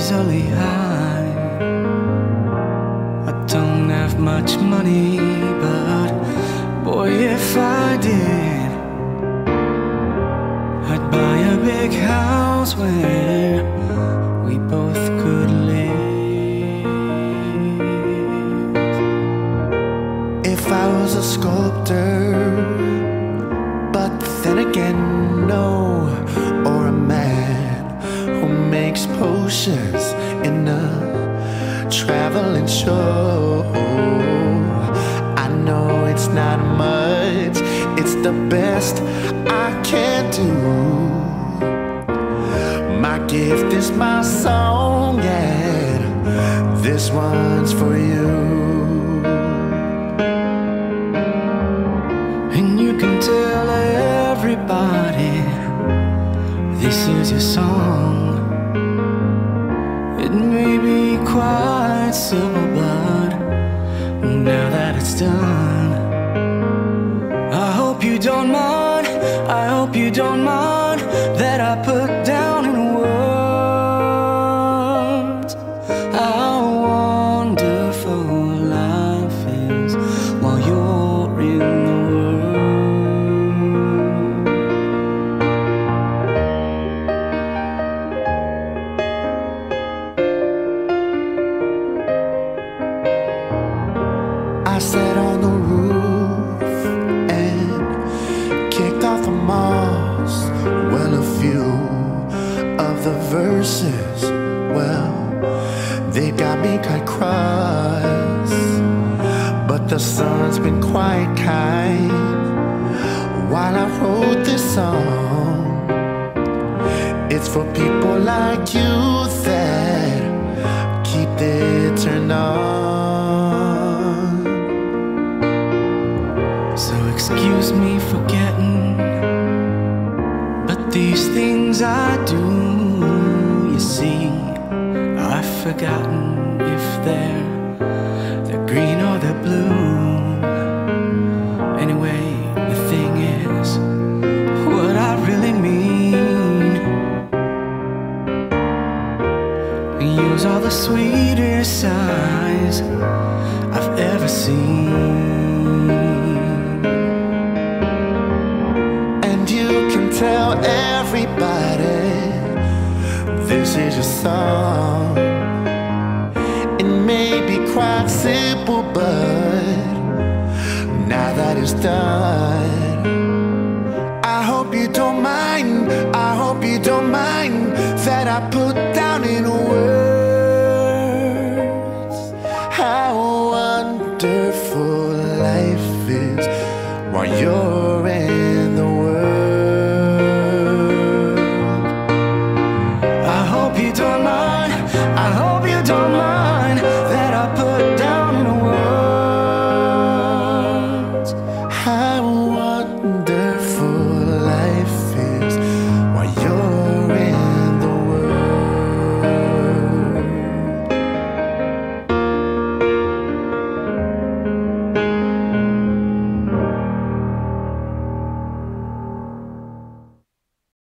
easily hide. I don't have much money, but boy, if I did, I'd buy a big house where we both could live. If I was a sculptor, but then again, no, or a man who makes potions in a traveling show. I know it's not much, it's the best I can do. My gift is my song, and this one's for you. And you can tell everybody this is your song. It may be quite simple, but now that it's done, I hope you don't mind, I hope you don't mind that I put down in words how wonderful life is while you're in the world. I sat on the roof and kicked off the moss. Well, a few of the verses, well, they got me quite cross. But the sun's been quite kind while I wrote this song. It's for people like you that keep it turned on. So excuse me for getting, but these things I do, you see, I've forgotten if they're green or they're blue. Anyway, the thing is, what I really mean, yours are the sweetest eyes I've ever seen. Tell everybody this is your song. It may be quite simple, but now that it's done,